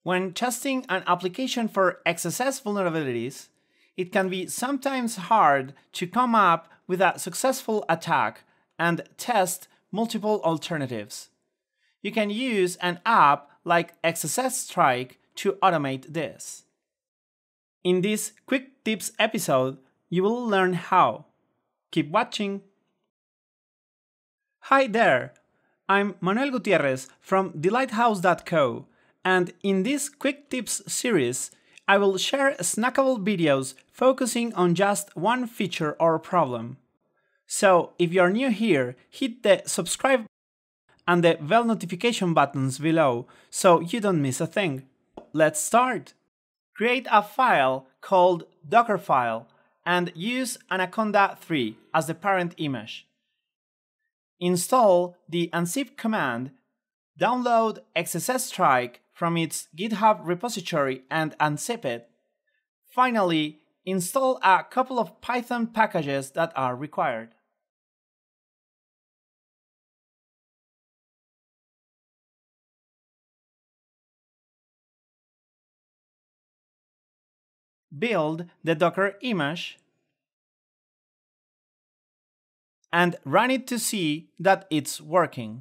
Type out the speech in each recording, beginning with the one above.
When testing an application for XSS vulnerabilities, it can be sometimes hard to come up with a successful attack and test multiple alternatives. You can use an app like XSStrike to automate this. In this quick tips episode, you will learn how. Keep watching! Hi there! I'm Manuel Gutierrez from thelighthouse.co, and in this quick tips series, I will share snackable videos focusing on just one feature or problem. So if you're new here, hit the subscribe and the bell notification buttons below so you don't miss a thing. Let's start! Create a file called dockerfile and use Anaconda 3 as the parent image. Install the unzip command, download XSStrike from its GitHub repository and unzip it. Finally, install a couple of Python packages that are required. Build the Docker image and run it to see that it's working.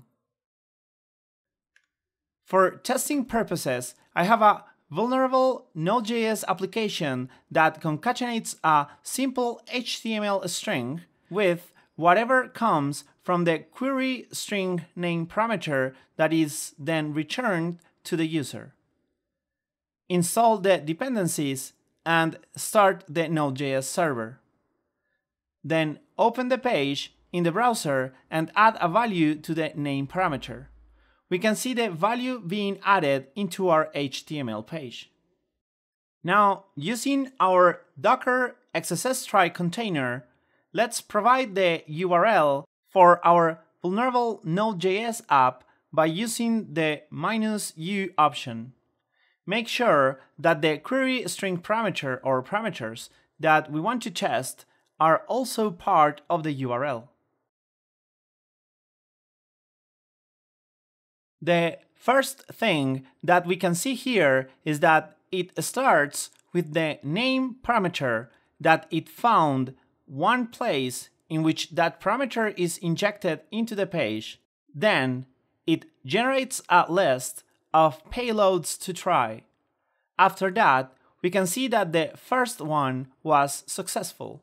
For testing purposes, I have a vulnerable nodejs application that concatenates a simple HTML string with whatever comes from the query string name parameter that is then returned to the user. Install the dependencies and start the nodejs server. Then open the page in the browser and add a value to the name parameter. We can see the value being added into our HTML page. Now, using our Docker XSStrike container, let's provide the URL for our vulnerable Node.js app by using the -u option. Make sure that the query string parameter or parameters that we want to test are also part of the URL. The first thing that we can see here is that it starts with the name parameter that it found one place in which that parameter is injected into the page. Then it generates a list of payloads to try. After that, we can see that the first one was successful.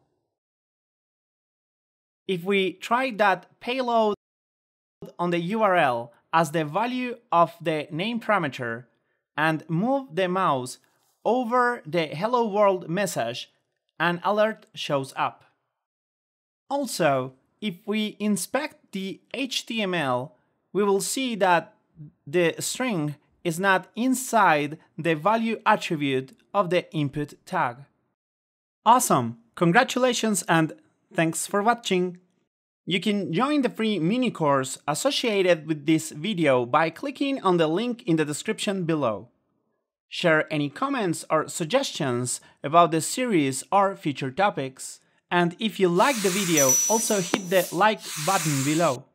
If we try that payload on the URL as the value of the name parameter and move the mouse over the hello world message, an alert shows up. Also, if we inspect the HTML, we will see that the string is not inside the value attribute of the input tag. Awesome! Congratulations and thanks for watching! You can join the free mini course associated with this video by clicking on the link in the description below. Share any comments or suggestions about the series or future topics. And if you like the video, also hit the like button below.